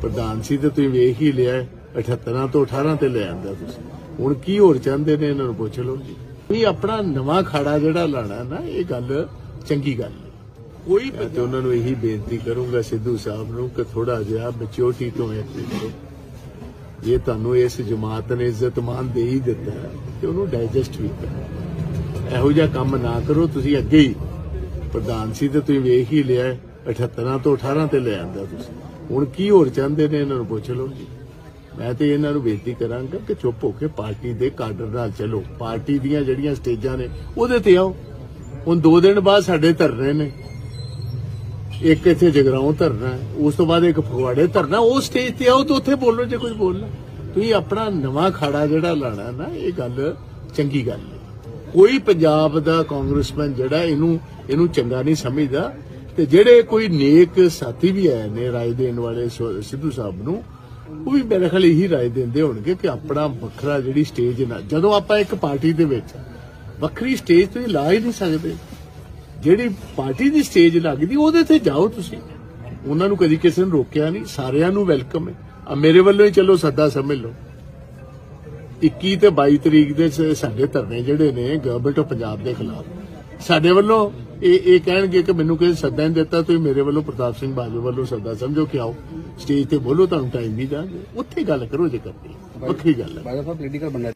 ਪ੍ਰਧਾਨ ਸੀ ਤੇ ਤੁਸੀਂ ਵੇਖ ਹੀ ਲਿਆ 78 ਤੋਂ 18 ਤੇ ਲੈ ਆਂਦਾ ਤੁਸੀਂ ਹੁਣ ਕੀ ਹੋਰ ਚਾਹੁੰਦੇ ਨੇ ਇਹਨਾਂ ਨੂੰ ਪੁੱਛ ਲਓ ਜੀ ਵੀ ਆਪਣਾ ਨਵਾਂ ਖਾੜਾ ਜਿਹੜਾ ਲਾਣਾ ਨਾ ਇਹ ਗੱਲ ਚੰਗੀ ਗੱਲ ਹੈ ਕੋਈ ਮੈਂ ਤੇ ਉਹਨਾਂ ਨੂੰ ਇਹੀ ਬੇਨਤੀ ਕਰੂੰਗਾ ਸਿੱਧੂ ਸਾਹਿਬ ਨੂੰ ਕਿ ਥੋੜਾ ਜਿਹਾ ਮੈਚਿਓਰਟੀ ਤੋਂ ਐਕਟ ਕਰੋ ਜੇ ਤੁਹਾਨੂੰ ਇਸ ਜਮਾਤ ਨੇ ਇੱਜ਼ਤ ਮਾਨ ਦੇ ਹੀ ਦਿੱਤਾ ਤੇ ਉਹਨੂੰ ਡਾਈਜੈਸਟ ਵੀ ਕਰੋ ਇਹੋ ਜਿਹਾ ਕੰਮ ਨਾ ਕਰੋ ਤੁਸੀਂ ਅੱਗੇ ਹੀ ਪ੍ਰਧਾਨ ਸੀ ਤੇ ਤੁਸੀਂ ਵੇਖ ਹੀ ਲਿਆ 78 ਤੋਂ 18 ਤੇ ਲੈ ਆਂਦਾ ਤੁਸੀਂ ਹੁਣ ਕੀ ਹੋਰ ਚਾਹੁੰਦੇ ਨੇ ਇਹਨਾਂ ਨੂੰ ਪੁੱਛ ਲਓ ਜੀ ਮੈਂ ਤੇ ਇਹਨਾਂ ਨੂੰ ਬੇਨਤੀ ਕਰਾਂਗਾ ਕਿ ਚੁੱਪ ਹੋ ਕੇ ਪਾਰਟੀ ਦੇ ਕਾਡਰ ਨਾਲ ਚੱਲੋ ਪਾਰਟੀ ਦੀਆਂ ਜਿਹੜੀਆਂ ਸਟੇਜਾਂ ਨੇ ਉਹਦੇ ਤੇ ਆਓ ਹੁਣ 2 ਦਿਨ ਬਾਅਦ ਸਾਡੇ ਧਰਨੇ ਨੇ ਇੱਕ ਇੱਥੇ ਜਗਰਾਉਂ ਧਰਨਾ ਉਸ ਤੋਂ ਬਾਅਦ ਇੱਕ ਫਗਵਾੜੇ ਧਰਨਾ ਉਹ ਸਟੇਜ ਤੇ ਆਓ ਤਾਂ ਉੱਥੇ ਬੋਲੋ ਜੇ ਕੁਝ ਬੋਲਣਾ ਤੁਸੀਂ ਆਪਣਾ ਨਵਾਂ ਖਾੜਾ ਜਿਹੜਾ ਲਾਣਾ ਨਾ ਇਹ ਗੱਲ ਚੰਗੀ ਗੱਲ ਹੈ ਕੋਈ ਪੰਜਾਬ ਦਾ ਕਾਂਗਰਸਮੈਨ ਜਿਹੜਾ ਇਹਨੂੰ ਚੰਗਾ ਨਹੀਂ ਸਮਝਦਾ ਤੇ ਜਿਹੜੇ ਕੋਈ ਨੇਕ ਸਾਥੀ ਵੀ ਆਏ ਨੇ ਰਾਏ ਦੇਣ ਵਾਲੇ ਸਿੱਧੂ ਸਾਹਿਬ ਨੂੰ ਉਹ ਵੀ ਮੇਰੇ ਖਿਆਲ ਇਹੀ ਰਾਏ ਦਿੰਦੇ ਹੋਣਗੇ ਕਿ ਆਪਣਾ ਵੱਖਰਾ ਜਿਹੜੀ ਸਟੇਜ ਨਾ ਜਦੋਂ ਆਪਾਂ ਇੱਕ ਪਾਰਟੀ ਦੇ ਵਿੱਚ ਵੱਖਰੀ ਸਟੇਜ ਤੁਸੀਂ ਲਾ ਹੀ ਨਹੀਂ ਸਕਦੇ ਜਿਹੜੀ ਪਾਰਟੀ ਦੀ ਸਟੇਜ ਲੱਗਦੀ ਉਹਦੇ ਤੇ ਜਾਓ ਤੁਸੀਂ ਉਹਨਾਂ ਨੂੰ ਕਦੀ ਕਿਸੇ ਨੂੰ ਰੋਕਿਆ ਨਹੀਂ ਸਾਰਿਆਂ ਨੂੰ ਵੈਲਕਮ ਹੈ ਆ ਮੇਰੇ ਵੱਲੋਂ ਹੀ ਚਲੋ ਸੱਦਾ ਸਮਝ ਲਓ 21 ਤੇ 22 ਤਰੀਕ ਦੇ ਸਾਡੇ ਧਰਨੇ ਜਿਹੜੇ ਨੇ ਗਵਰਨਮੈਂਟ ਆਫ ਪੰਜਾਬ ਦੇ ਖਿਲਾਫ ਸਾਡੇ ਵੱਲੋਂ ਇਹ ਕਹਿਣਗੇ ਕਿ ਮੈਨੂੰ ਕਿਸੇ ਸੱਦਾ ਨਹੀਂ ਦਿੱਤਾ ਤੁਸੀਂ ਮੇਰੇ ਵੱਲੋਂ ਪ੍ਰਤਾਪ ਸਿੰਘ ਬਾਜਵਾ ਵੱਲੋਂ ਸੱਦਾ ਸਮਝੋ ਕਿ ਆਓ ਸਟੇਜ ਤੇ ਬੋਲੋ ਤੁਹਾਨੂੰ ਟਾਈਮ ਵੀ ਦਾਂਗੇ ਉੱਥੇ ਗੱਲ ਕਰੋ ਜੇ ਕਰਨੀ ਵੱਖਰੀ ਗੱਲ ਹੈ।